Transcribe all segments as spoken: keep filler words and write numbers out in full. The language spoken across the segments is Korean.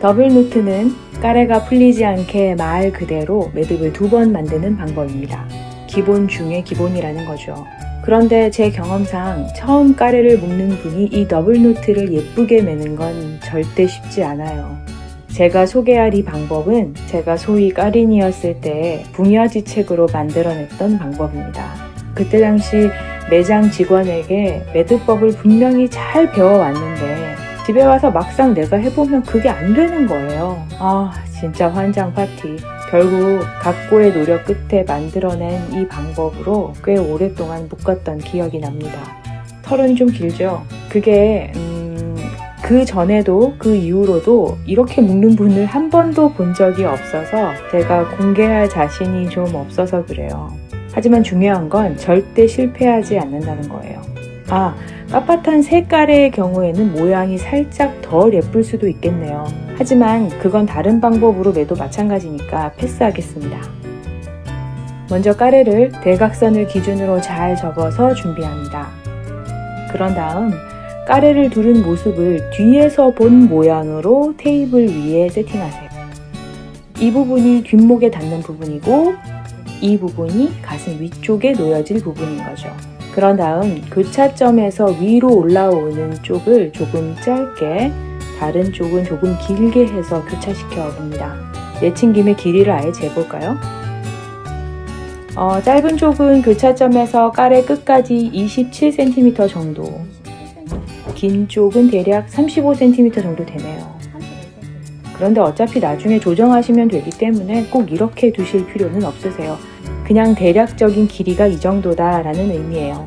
더블 노트는 까레가 풀리지 않게 말 그대로 매듭을 두 번 만드는 방법입니다. 기본 중에 기본이라는 거죠. 그런데 제 경험상 처음 까레를 묶는 분이 이 더블 노트를 예쁘게 매는 건 절대 쉽지 않아요. 제가 소개할 이 방법은 제가 소위 까린이었을 때 붕야지책으로 만들어냈던 방법입니다. 그때 당시 매장 직원에게 매듭법을 분명히 잘 배워왔는데 집에 와서 막상 내가 해보면 그게 안 되는 거예요. 아, 진짜 환장 파티. 결국 각고의 노력 끝에 만들어낸 이 방법으로 꽤 오랫동안 묶었던 기억이 납니다. 털은 좀 길죠? 그게 음, 그 전에도 그 이후로도 이렇게 묶는 분을 한 번도 본 적이 없어서 제가 공개할 자신이 좀 없어서 그래요. 하지만 중요한 건 절대 실패하지 않는다는 거예요. 아, 빳빳한 새 까레의 경우에는 모양이 살짝 덜 예쁠 수도 있겠네요. 하지만 그건 다른 방법으로 매도 마찬가지니까 패스하겠습니다. 먼저 까레를 대각선을 기준으로 잘 접어서 준비합니다. 그런 다음 까레를 두른 모습을 뒤에서 본 모양으로 테이블 위에 세팅하세요. 이 부분이 뒷목에 닿는 부분이고 이 부분이 가슴 위쪽에 놓여질 부분인 거죠. 그런 다음 교차점에서 위로 올라오는 쪽을 조금 짧게, 다른 쪽은 조금 길게 해서 교차시켜 봅니다. 내친 김에 길이를 아예 재볼까요? 어, 짧은 쪽은 교차점에서 까레 끝까지 이십칠 센티미터 정도, 긴 쪽은 대략 삼십오 센티미터 정도 되네요. 그런데 어차피 나중에 조정하시면 되기 때문에 꼭 이렇게 두실 필요는 없으세요. 그냥 대략적인 길이가 이 정도다 라는 의미예요.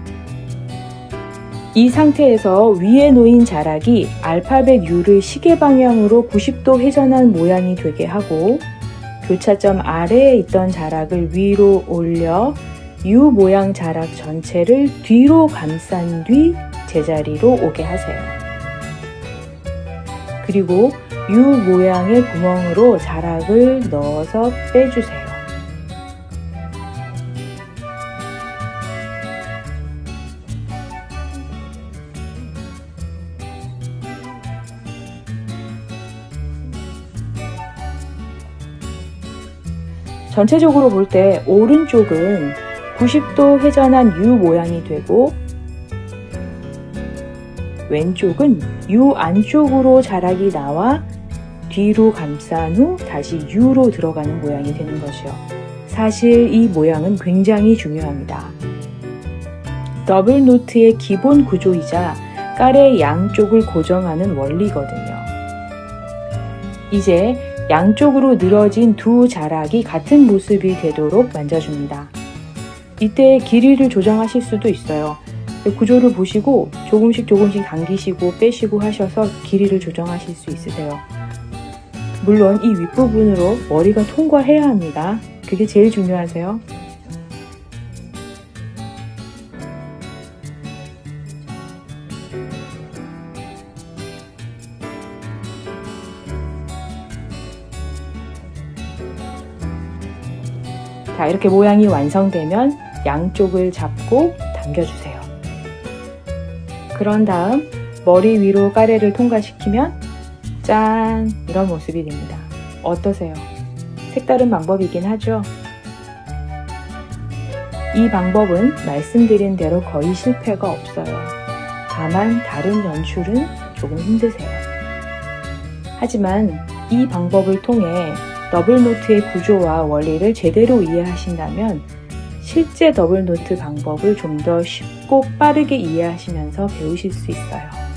이 상태에서 위에 놓인 자락이 알파벳 U를 시계 방향으로 구십 도 회전한 모양이 되게 하고 교차점 아래에 있던 자락을 위로 올려 U 모양 자락 전체를 뒤로 감싼 뒤 제자리로 오게 하세요. 그리고 U 모양의 구멍으로 자락을 넣어서 빼주세요. 전체적으로 볼 때 오른쪽은 구십 도 회전한 U 모양이 되고 왼쪽은 U 안쪽으로 자락이 나와 뒤로 감싼 후 다시 U로 들어가는 모양이 되는 것이요. 사실 이 모양은 굉장히 중요합니다. 더블 노트의 기본 구조이자 까레 양쪽을 고정하는 원리거든요. 이제 양쪽으로 늘어진 두 자락이 같은 모습이 되도록 만져줍니다. 이때 길이를 조정하실 수도 있어요. 구조를 보시고 조금씩 조금씩 당기시고 빼시고 하셔서 길이를 조정하실 수 있으세요. 물론 이 윗부분으로 머리가 통과해야 합니다. 그게 제일 중요하세요. 자, 이렇게 모양이 완성되면 양쪽을 잡고 당겨주세요. 그런 다음 머리 위로 까레를 통과시키면 짠! 이런 모습이 됩니다. 어떠세요? 색다른 방법이긴 하죠? 이 방법은 말씀드린 대로 거의 실패가 없어요. 다만 다른 연출은 조금 힘드세요. 하지만 이 방법을 통해 더블 노트의 구조와 원리를 제대로 이해하신다면 실제 더블 노트 방법을 좀 더 쉽고 빠르게 이해하시면서 배우실 수 있어요.